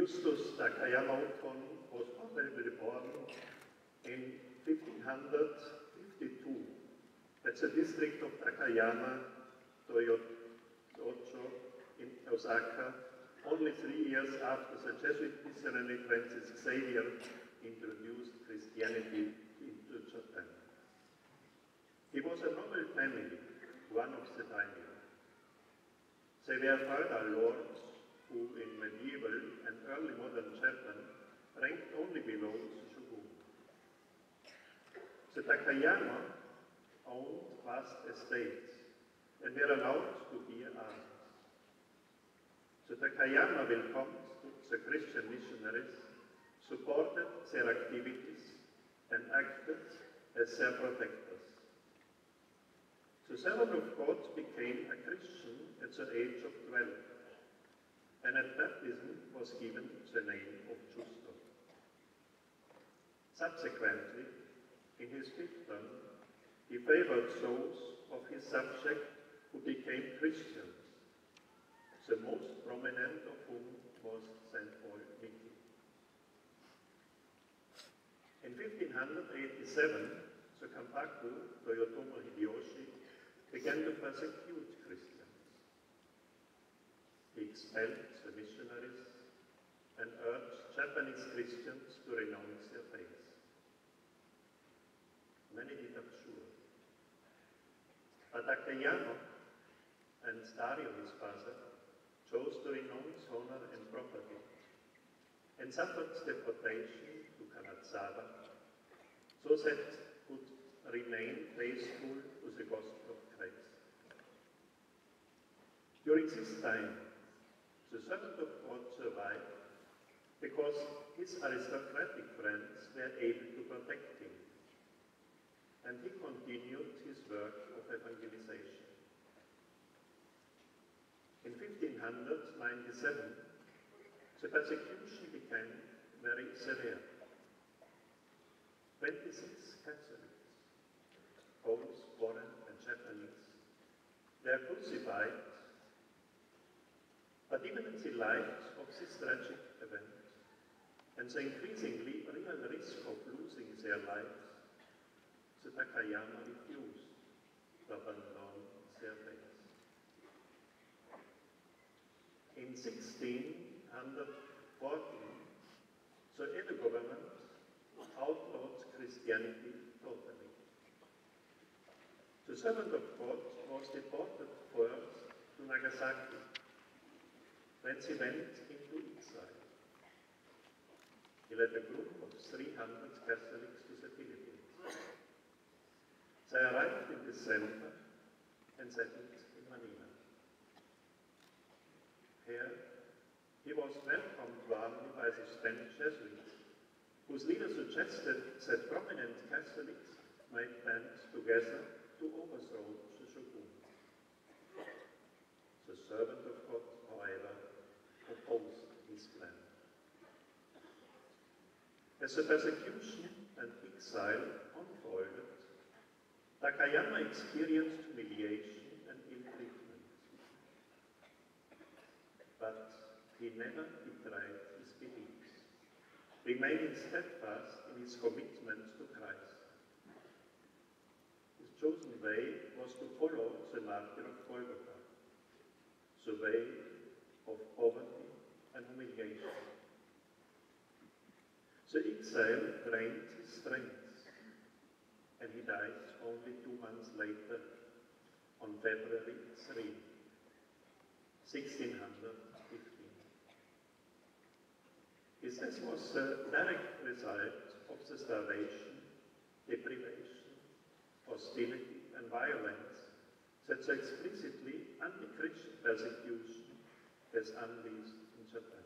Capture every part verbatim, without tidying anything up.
Justus Takayama Ukon was probably born in fifteen fifty-two at the district of Takayama, Osaka-jo in Osaka, only three years after the Jesuit missionary Francis Xavier introduced Christianity into Japan. He was a noble family, one of the daimyo. They were feudal lords who in medieval and early modern Japan ranked only below the shogun. The Takayama owned vast estates and were allowed to bear arms. The Takayama welcomed the Christian missionaries, supported their activities, and acted as their protectors. The servant of God became a Christian at the age of twelve, and at baptism was given the name of Justo. Subsequently, in his fifth term, he favored those of his subject who became Christians, the most prominent of whom was Saint Paul Miki. In fifteen eighty-seven, the Kampaku Toyotomo Hideyoshi began to persecute Christians. He expelled the missionaries and urged Japanese Christians to renounce their faith. Many did abjure. But Takayama and Dario, his father, chose to renounce honor and property and suffered deportation to Kanazawa so that could remain faithful to the gospel of Christ. During this time, the servant of God survived because his aristocratic friends were able to protect him, and he continued his work of evangelization. In fifteen ninety-seven, the persecution became very severe. twenty-six Catholics, Poles, foreign and Japanese, were crucified, but even in the light of this tragic event, and the increasingly real risk of losing their lives, the Takayama refused to abandon their faith. In sixteen fourteen, the Edo government outlawed Christianity totally. The servant of God was deported first to Nagasaki, then he went into exile. He led a group of three hundred Catholics to the Philippines. They arrived in December and settled in Manila. Here, he was welcomed warmly by the Spanish Jesuits, whose leader suggested that prominent Catholics might band together to overthrow the shogun. The servant of God, however, opposed his plan. As the persecution and exile unfolded, Takayama experienced humiliation and ill treatment. But he never betrayed his beliefs, remaining steadfast in his commitment to Christ. His chosen way was to follow the martyr of Golgotha, the way of poverty and humiliation. The exile drained his strength, and he died only two months later, on February third, sixteen fifteen. His death was a direct result of the starvation, deprivation, hostility, and violence that so explicitly anti-Christian persecution has unleashed in Japan.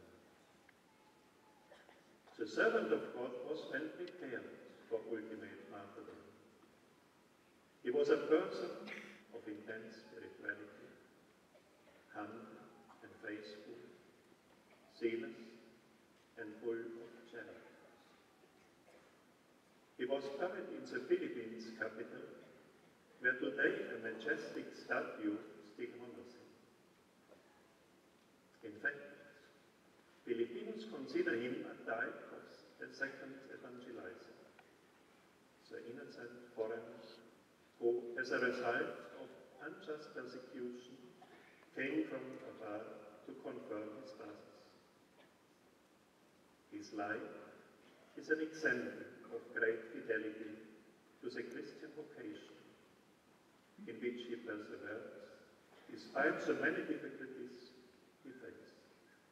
The servant of God was well prepared for ultimate martyrdom. He was a person of intense spirituality, humble and faithful, zealous and full of charity. He was buried in the Philippines capital, where today a majestic statue still honors him. In fact, Filipinos consider consider him a type of the second evangelizer, the innocent foreigner who, as a result of unjust persecution, came from afar to confirm his brothers. His life is an example of great fidelity to the Christian vocation, in which he persevered despite so many difficulties he faced.